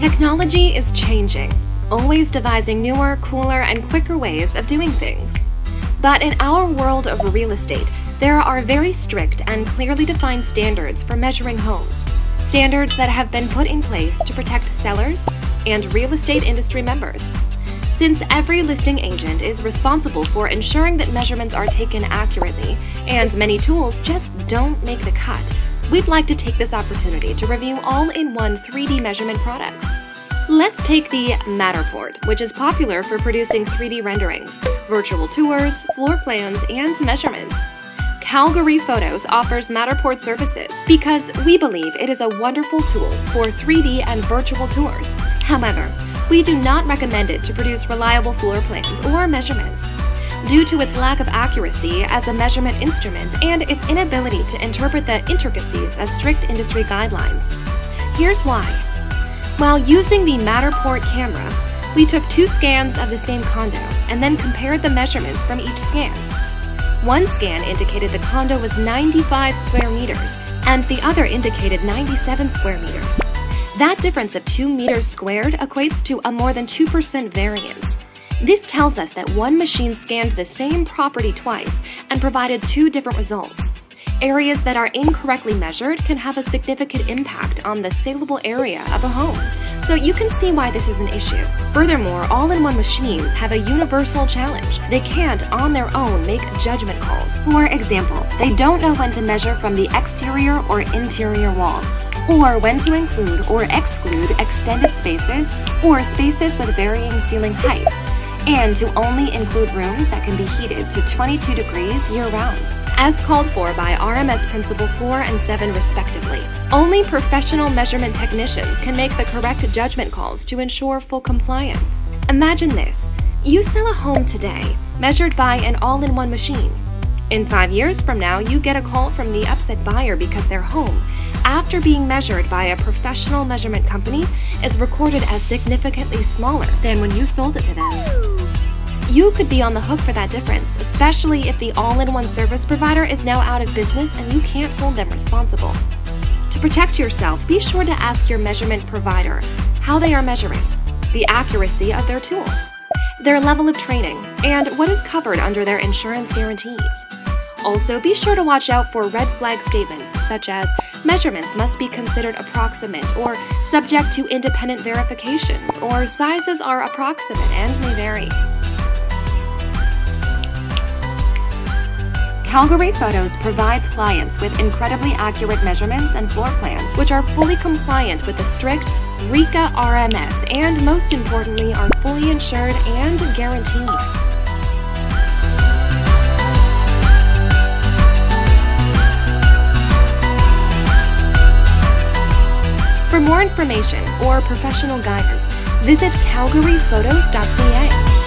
Technology is changing, always devising newer, cooler, and quicker ways of doing things. But in our world of real estate, there are very strict and clearly defined standards for measuring homes, standards that have been put in place to protect sellers and real estate industry members. Since every listing agent is responsible for ensuring that measurements are taken accurately, and many tools just don't make the cut, we'd like to take this opportunity to review all-in-one 3D measurement products. Let's take the Matterport, which is popular for producing 3D renderings, virtual tours, floor plans, and measurements. Calgary Photos offers Matterport services because we believe it is a wonderful tool for 3D and virtual tours. However, we do not recommend it to produce reliable floor plans or measurements, due to its lack of accuracy as a measurement instrument and its inability to interpret the intricacies of strict industry guidelines. Here's why. While using the Matterport camera, we took 2 scans of the same condo and then compared the measurements from each scan. One scan indicated the condo was 95 square meters and the other indicated 97 square meters. That difference of 2 meters squared equates to a more than 2% variance. This tells us that one machine scanned the same property twice and provided 2 different results. Areas that are incorrectly measured can have a significant impact on the saleable area of a home, so you can see why this is an issue. Furthermore, all-in-one machines have a universal challenge. They can't, on their own, make judgment calls. For example, they don't know when to measure from the exterior or interior wall, or when to include or exclude extended spaces or spaces with varying ceiling heights, and to only include rooms that can be heated to 22 degrees year-round, as called for by RMS Principle 4 and 7 respectively. Only professional measurement technicians can make the correct judgment calls to ensure full compliance. Imagine this. You sell a home today, measured by an all-in-one machine. In 5 years from now, you get a call from the upset buyer because their home, after being measured by a professional measurement company, is recorded as significantly smaller than when you sold it to them. You could be on the hook for that difference, especially if the all-in-one service provider is now out of business and you can't hold them responsible. To protect yourself, be sure to ask your measurement provider how they are measuring, the accuracy of their tool, their level of training, and what is covered under their insurance guarantees. Also, be sure to watch out for red flag statements such as measurements must be considered approximate or subject to independent verification, or sizes are approximate and may vary. Calgary Photos provides clients with incredibly accurate measurements and floor plans, which are fully compliant with the strict RECA RMS and, most importantly, are fully insured and guaranteed. For more information or professional guidance, visit calgaryphotos.ca.